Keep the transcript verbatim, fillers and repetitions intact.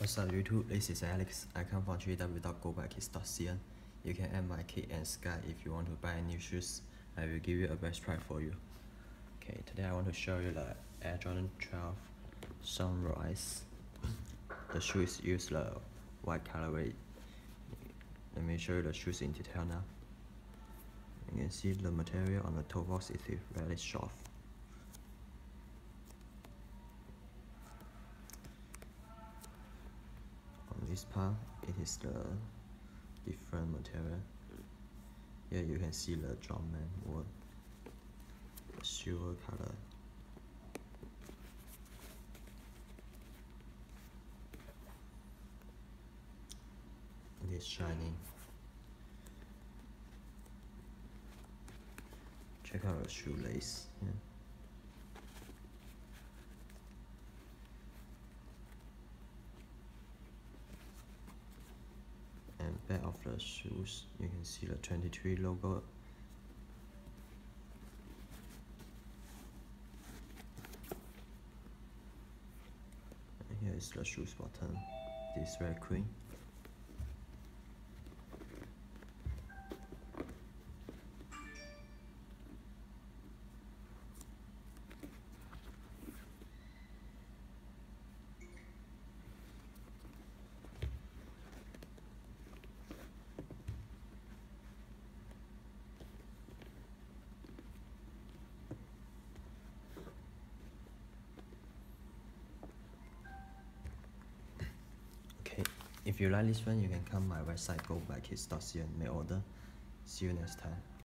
What's up YouTube, this is Alex. I come from w w w dot go by kids dot c n. You can add my Kate and Sky if you want to buy new shoes. I will give you a best price for you. Okay, today I want to show you the Air Jordan twelve Sunrise. The shoes use the white colorway. Let me show you the shoes in detail now. You can see the material on the toe box is very soft. On this part, it is the different material. Here you can see the Jumpman wood, the silver color. It is shining. Check out the shoelace. Yeah. And back of the shoes, you can see the twenty-three logo. And here is the shoes button. This is very clean. If you like this one, you can come my website go by kids dot c n, make order. See you next time.